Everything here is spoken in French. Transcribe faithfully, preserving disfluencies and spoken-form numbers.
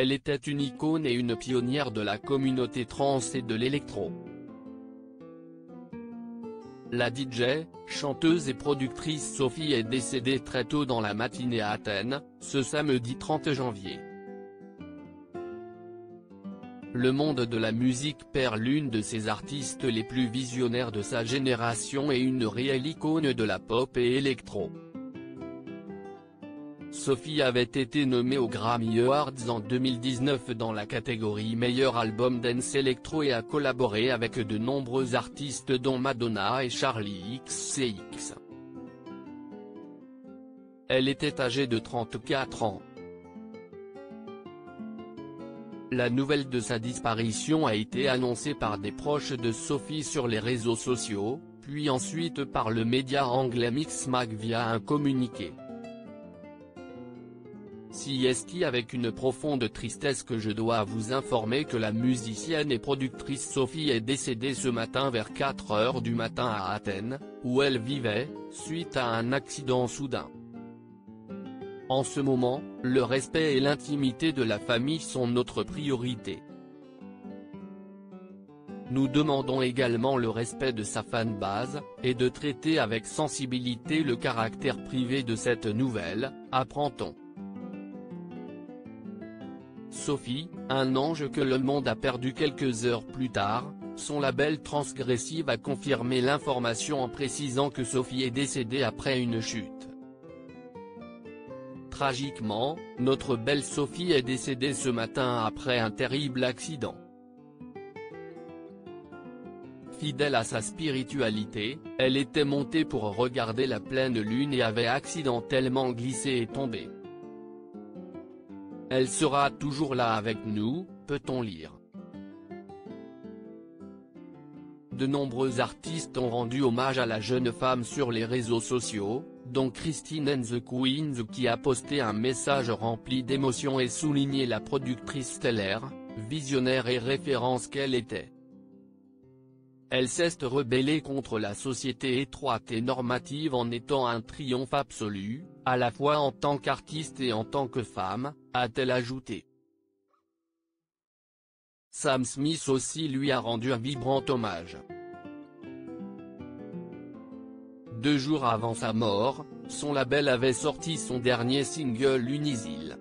Elle était une icône et une pionnière de la communauté trans et de l'électro. La D J, chanteuse et productrice Sophie est décédée très tôt dans la matinée à Athènes, ce samedi trente janvier. Le monde de la musique perd l'une de ses artistes les plus visionnaires de sa génération et une réelle icône de la pop et électro. Sophie avait été nommée aux Grammy Awards en deux mille dix-neuf dans la catégorie Meilleur album dance électro et a collaboré avec de nombreux artistes dont Madonna et Charli X C X. Elle était âgée de trente-quatre ans. La nouvelle de sa disparition a été annoncée par des proches de Sophie sur les réseaux sociaux, puis ensuite par le média anglais Mixmag via un communiqué. C'est avec une profonde tristesse que je dois vous informer que la musicienne et productrice Sophie est décédée ce matin vers quatre heures du matin à Athènes, où elle vivait, suite à un accident soudain. En ce moment, le respect et l'intimité de la famille sont notre priorité. Nous demandons également le respect de sa fanbase, et de traiter avec sensibilité le caractère privé de cette nouvelle, apprend-on. Sophie, un ange que le monde a perdu quelques heures plus tard, son label Transgressive a confirmé l'information en précisant que Sophie est décédée après une chute. Tragiquement, notre belle Sophie est décédée ce matin après un terrible accident. Fidèle à sa spiritualité, elle était montée pour regarder la pleine lune et avait accidentellement glissé et tombé. Elle sera toujours là avec nous, peut-on lire. De nombreux artistes ont rendu hommage à la jeune femme sur les réseaux sociaux, dont Christine and the Queens qui a posté un message rempli d'émotion et souligné la productrice stellaire, visionnaire et référence qu'elle était. Elle s'est rebellée contre la société étroite et normative en étant un triomphe absolu, à la fois en tant qu'artiste et en tant que femme, a-t-elle ajouté. Sam Smith aussi lui a rendu un vibrant hommage. Deux jours avant sa mort, son label avait sorti son dernier single Unisil.